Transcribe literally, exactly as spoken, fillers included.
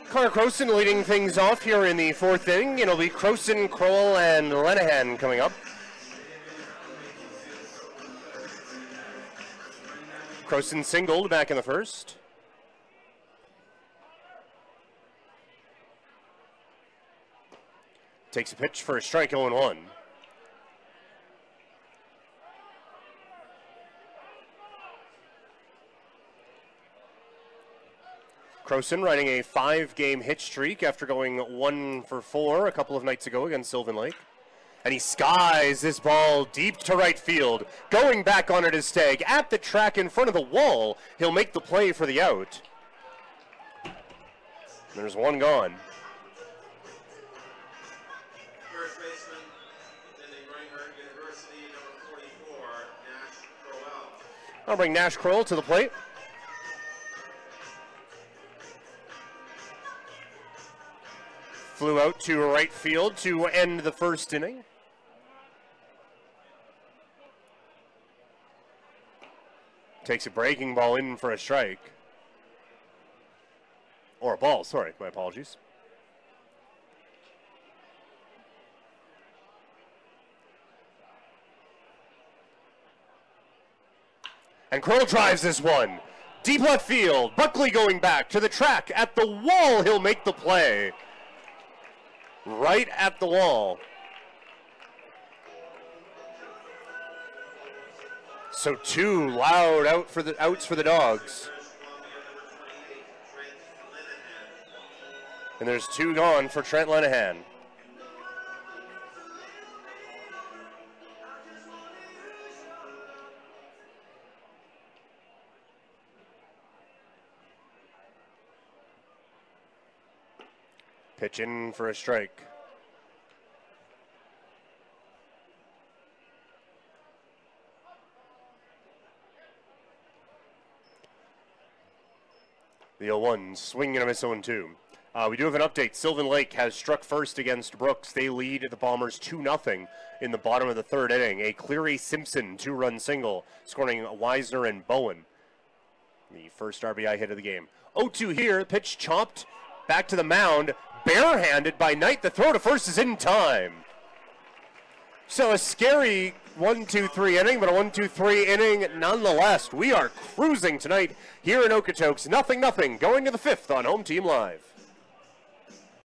Connor Croson leading things off here in the fourth inning. It'll be Croson, Kroll, and Lenahan coming up. Croson singled back in the first. Takes a pitch for a strike, oh and one. Croson riding a five-game hit streak after going one for four a couple of nights ago against Sylvan Lake. And he skies this ball deep to right field. Going back on it is Stagg. At the track in front of the wall, he'll make the play for the out. There's one gone. First baseman, attending Reinhardt University, number forty-four, Nash Crowell. I'll bring Nash Kroll to the plate. Flew out to right field to end the first inning. Takes a breaking ball in for a strike. Or a ball, sorry, my apologies. And Kroll drives this one. Deep left field. Buckley going back to the track. At the wall, he'll make the play. Right at the wall. So two loud out for the outs for the Dawgs. And there's two gone for Trent Lenahan. Pitch in for a strike. The oh one, swing and a miss, oh and two. Uh, we do have an update. Sylvan Lake has struck first against Brooks. They lead the Bombers two nothing in the bottom of the third inning. A Cleary Simpson two-run single, scoring Weisner and Bowen. The first R B I hit of the game. oh two here, pitch chopped back to the mound. Barehanded by Knight. The throw to first is in time. So a scary one two three inning, but a one two three inning nonetheless. We are cruising tonight here in Okotoks. Nothing, nothing. Going to the fifth on Home Team Live.